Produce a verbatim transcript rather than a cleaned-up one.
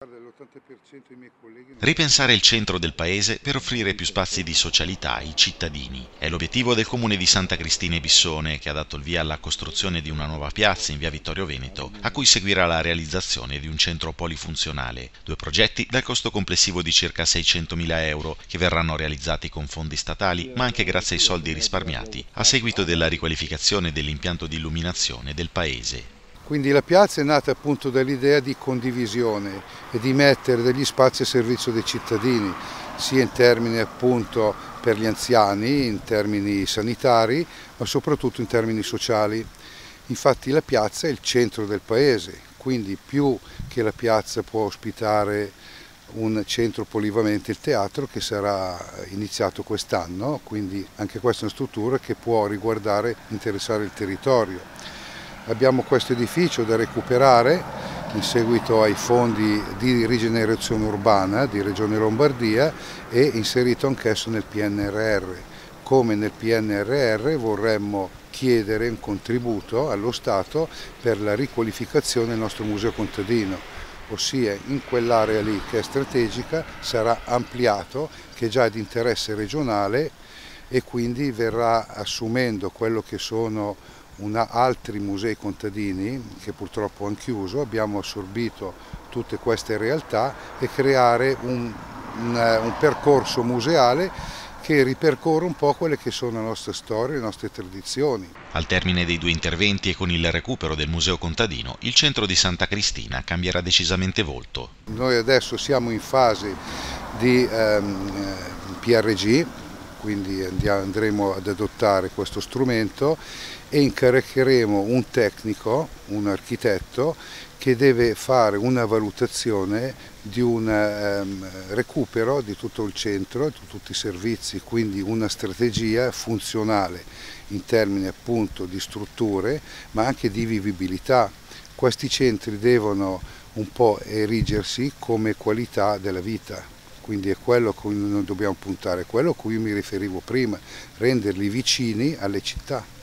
l'ottanta per cento dei miei colleghi non... Ripensare il centro del paese per offrire più spazi di socialità ai cittadini. È l'obiettivo del comune di Santa Cristina e Bissone, che ha dato il via alla costruzione di una nuova piazza in via Vittorio Veneto, a cui seguirà la realizzazione di un centro polifunzionale. Due progetti dal costo complessivo di circa seicentomila euro, che verranno realizzati con fondi statali, ma anche grazie ai soldi risparmiati, a seguito della riqualificazione dell'impianto di illuminazione del paese. Quindi la piazza è nata appunto dall'idea di condivisione e di mettere degli spazi a servizio dei cittadini, sia in termini appunto per gli anziani, in termini sanitari, ma soprattutto in termini sociali. Infatti la piazza è il centro del paese, quindi più che la piazza può ospitare un centro polivalente, il teatro, che sarà iniziato quest'anno, quindi anche questa è una struttura che può riguardare, interessare il territorio. Abbiamo questo edificio da recuperare in seguito ai fondi di rigenerazione urbana di Regione Lombardia e inserito anch'esso nel P N R R. Come nel P N R R vorremmo chiedere un contributo allo Stato per la riqualificazione del nostro museo contadino, ossia in quell'area lì che è strategica sarà ampliato, che già è di interesse regionale e quindi verrà assumendo quello che sono una, altri musei contadini che purtroppo hanno chiuso. Abbiamo assorbito tutte queste realtà e creare un, un, un percorso museale che ripercorre un po' quelle che sono le nostre storie, le nostre tradizioni. Al termine dei due interventi e con il recupero del museo contadino, il centro di Santa Cristina cambierà decisamente volto. Noi adesso siamo in fase di ehm, P R G, quindi andremo ad adottare questo strumento e incaricheremo un tecnico, un architetto, che deve fare una valutazione di un ehm, recupero di tutto il centro, di tutti i servizi, quindi una strategia funzionale in termini appunto di strutture, ma anche di vivibilità. Questi centri devono un po' erigersi come qualità della vita. Quindi è quello a cui noi dobbiamo puntare, quello a cui mi riferivo prima, renderli vicini alle città.